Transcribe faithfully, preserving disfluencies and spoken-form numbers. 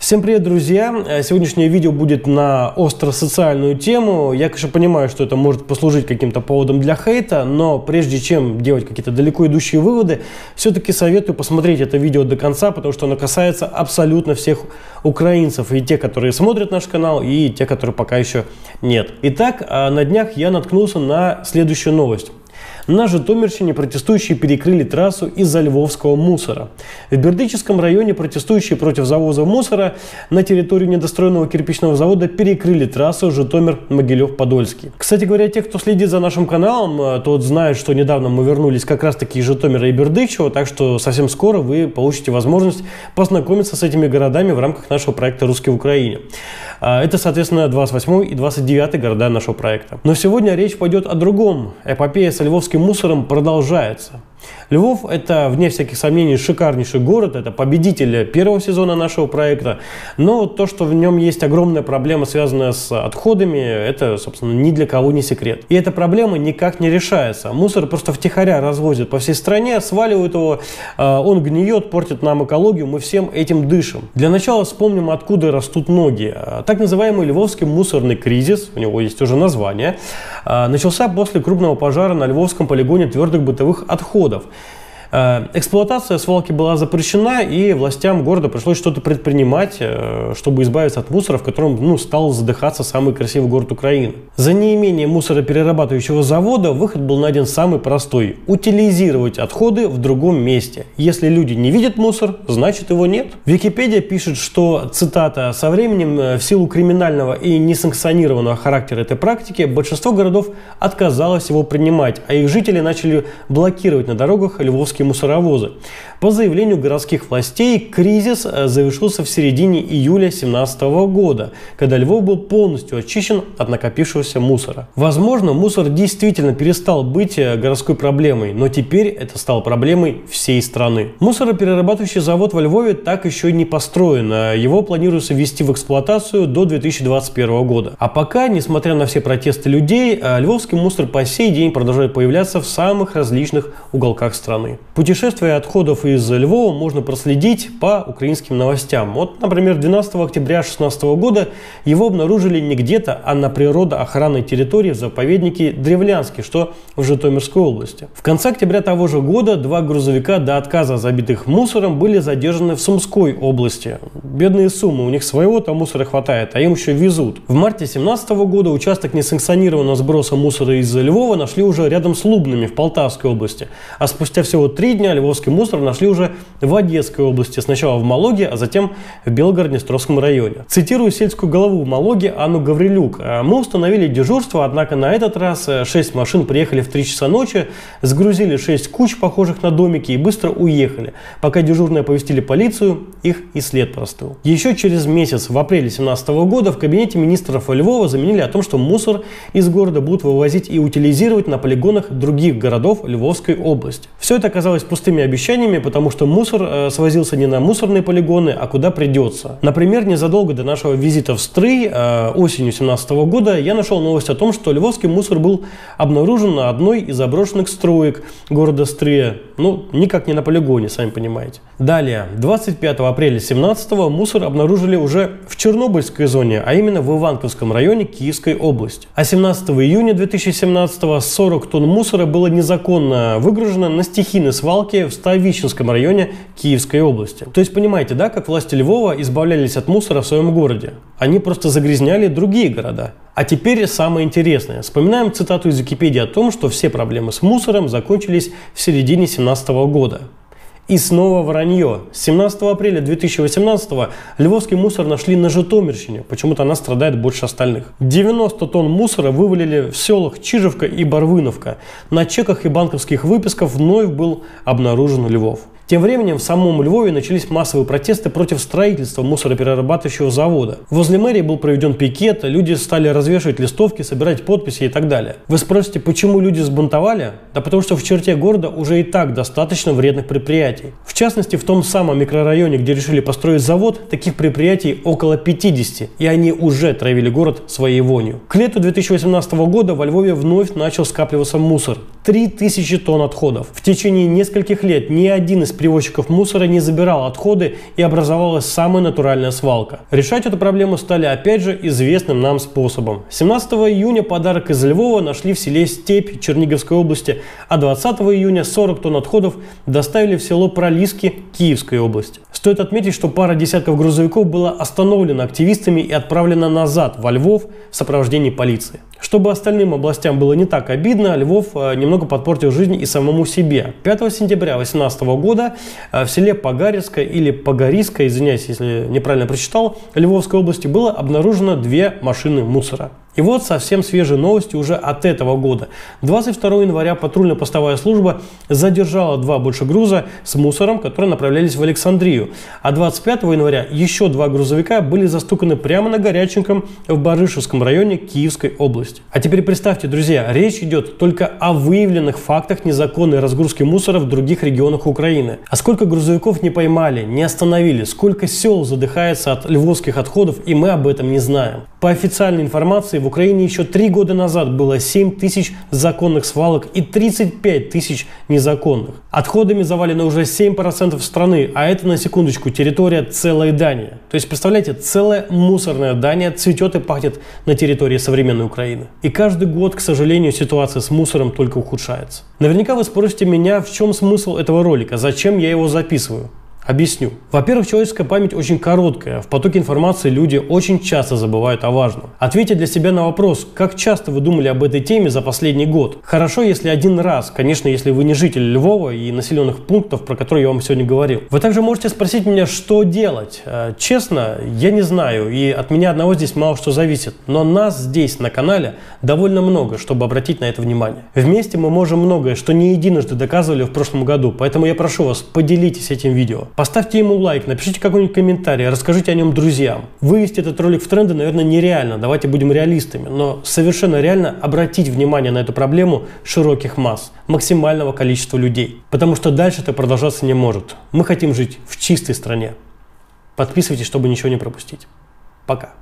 Всем привет, друзья! Сегодняшнее видео будет на остросоциальную тему. Я, конечно, понимаю, что это может послужить каким-то поводом для хейта, но прежде чем делать какие-то далеко идущие выводы, все-таки советую посмотреть это видео до конца, потому что оно касается абсолютно всех украинцев, и те, которые смотрят наш канал, и те, которые пока еще нет. Итак, на днях я наткнулся на следующую новость. На Житомирщине протестующие перекрыли трассу из-за львовского мусора. В Бердичевском районе протестующие против завоза мусора на территорию недостроенного кирпичного завода перекрыли трассу Житомир-Могилев-Подольский. Кстати говоря, те, кто следит за нашим каналом, тот знает, что недавно мы вернулись как раз-таки из Житомира и Бердичева, так что совсем скоро вы получите возможность познакомиться с этими городами в рамках нашего проекта «Русские в Украине». Это, соответственно, двадцать восьмой и двадцать девятый города нашего проекта. Но сегодня речь пойдет о другом. Эпопея со львовским мусором продолжается. Львов – это, вне всяких сомнений, шикарнейший город, это победитель первого сезона нашего проекта, но то, что в нем есть огромная проблема, связанная с отходами, это, собственно, ни для кого не секрет. И эта проблема никак не решается. Мусор просто втихаря развозят по всей стране, сваливают его, он гниет, портит нам экологию, мы всем этим дышим. Для начала вспомним, откуда растут ноги. Так называемый львовский мусорный кризис, у него есть уже название, начался после крупного пожара на львовском полигоне твердых бытовых отходов. Эксплуатация свалки была запрещена, и властям города пришлось что-то предпринимать, чтобы избавиться от мусора, в котором ну, стал задыхаться самый красивый город Украины. За неимением мусороперерабатывающего завода выход был найден самый простой – утилизировать отходы в другом месте. Если люди не видят мусор, значит его нет. Википедия пишет, что, цитата, «со временем в силу криминального и несанкционированного характера этой практики большинство городов отказалось его принимать, а их жители начали блокировать на дорогах львовские мусоровозы». По заявлению городских властей, кризис завершился в середине июля две тысячи семнадцатого года, когда Львов был полностью очищен от накопившегося мусора. Возможно, мусор действительно перестал быть городской проблемой, но теперь это стало проблемой всей страны. Мусороперерабатывающий завод во Львове так еще и не построен, его планируется ввести в эксплуатацию до две тысячи двадцать первого года. А пока, несмотря на все протесты людей, львовский мусор по сей день продолжает появляться в самых различных уголках страны. Путешествие отходов из Львова можно проследить по украинским новостям. Вот, например, двенадцатого октября две тысячи шестнадцатого года его обнаружили не где-то, а на природоохранной территории в заповеднике Древлянский, что в Житомирской области. В конце октября того же года два грузовика до отказа, забитых мусором, были задержаны в Сумской области. Бедные суммы, у них своего-то мусора хватает, а им еще везут. В марте две тысячи семнадцатого года участок несанкционированного сброса мусора из Львова нашли уже рядом с Лубнами в Полтавской области, а спустя всего три дня львовский мусор нашли уже в Одесской области, сначала в Малоге, а затем в Белгород-Днестровском районе. Цитирую сельскую голову в Малоге Анну Гаврилюк. «Мы установили дежурство, однако на этот раз шесть машин приехали в три часа ночи, сгрузили шесть куч, похожих на домики, и быстро уехали. Пока дежурные оповестили полицию, их и след простыл». Еще через месяц, в апреле две тысячи семнадцатого года, в кабинете министров Львова заменили о том, что мусор из города будут вывозить и утилизировать на полигонах других городов Львовской области. Все это оказалось пустыми обещаниями, потому что мусор э, свозился не на мусорные полигоны, а куда придется. Например, незадолго до нашего визита в Стрый э, осенью две тысячи семнадцатого года я нашел новость о том, что львовский мусор был обнаружен на одной из заброшенных строек города Стрыя. Ну, никак не на полигоне, сами понимаете. Далее, двадцать пятого апреля две тысячи семнадцатого мусор обнаружили уже в Чернобыльской зоне, а именно в Иванковском районе Киевской области. А семнадцатого июня две тысячи семнадцатого сорок тонн мусора было незаконно выгружено на стихийной свалке в Ставищенском районе Киевской области. То есть, понимаете, да, как власти Львова избавлялись от мусора в своем городе? Они просто загрязняли другие города. А теперь самое интересное. Вспоминаем цитату из Википедии о том, что все проблемы с мусором закончились в середине две тысячи семнадцатого года. И снова вранье. семнадцатого апреля две тысячи восемнадцатого львовский мусор нашли на Житомирщине. Почему-то она страдает больше остальных. девяносто тонн мусора вывалили в селах Чижевка и Барвиновка. На чеках и банковских выписках вновь был обнаружен Львов. Тем временем в самом Львове начались массовые протесты против строительства мусороперерабатывающего завода. Возле мэрии был проведен пикет, люди стали развешивать листовки, собирать подписи и так далее. Вы спросите, почему люди сбунтовали? Да потому что в черте города уже и так достаточно вредных предприятий. В частности, в том самом микрорайоне, где решили построить завод, таких предприятий около пятидесяти, и они уже травили город своей вонью. К лету две тысячи восемнадцатого года во Львове вновь начал скапливаться мусор. три тысячи тонн отходов. В течение нескольких лет ни один из перевозчиков мусора не забирал отходы и образовалась самая натуральная свалка. Решать эту проблему стали опять же известным нам способом. семнадцатого июня подарок из Львова нашли в селе Степь Черниговской области, а двадцатого июня сорок тонн отходов доставили в село Пролиски Киевской области. Стоит отметить, что пара десятков грузовиков была остановлена активистами и отправлена назад во Львов в сопровождении полиции. Чтобы остальным областям было не так обидно, Львов немного подпортил жизнь и самому себе. пятого сентября две тысячи восемнадцатого года в селе Погаревское или Погориское, извиняюсь, если неправильно прочитал, Львовской области было обнаружено две машины мусора. И вот совсем свежие новости уже от этого года. двадцать второго января патрульно-постовая служба задержала два большегруза с мусором, которые направлялись в Александрию. А двадцать пятого января еще два грузовика были застуканы прямо на Горяченьком в Барышевском районе Киевской области. А теперь представьте, друзья, речь идет только о выявленных фактах незаконной разгрузки мусора в других регионах Украины. А сколько грузовиков не поймали, не остановили, сколько сел задыхается от львовских отходов, и мы об этом не знаем. По официальной информации, в Украине еще три года назад было семь тысяч законных свалок и тридцать пять тысяч незаконных. Отходами завалено уже семь процентов страны, а это, на секундочку, территория целой Дании. То есть, представляете, целая мусорная Дания цветет и пахнет на территории современной Украины. И каждый год, к сожалению, ситуация с мусором только ухудшается. Наверняка вы спросите меня, в чем смысл этого ролика, зачем я его записываю. Объясню. Во-первых, человеческая память очень короткая. В потоке информации люди очень часто забывают о важном. Ответьте для себя на вопрос, как часто вы думали об этой теме за последний год. Хорошо, если один раз, конечно, если вы не житель Львова и населенных пунктов, про которые я вам сегодня говорил. Вы также можете спросить меня, что делать. Честно, я не знаю, и от меня одного здесь мало что зависит. Но нас здесь, на канале, довольно много, чтобы обратить на это внимание. Вместе мы можем многое, что не единожды доказывали в прошлом году. Поэтому я прошу вас, поделитесь этим видео. Поставьте ему лайк, напишите какой-нибудь комментарий, расскажите о нем друзьям. Вывести этот ролик в тренды, наверное, нереально, давайте будем реалистами, но совершенно реально обратить внимание на эту проблему широких масс, максимального количества людей. Потому что дальше это продолжаться не может. Мы хотим жить в чистой стране. Подписывайтесь, чтобы ничего не пропустить. Пока.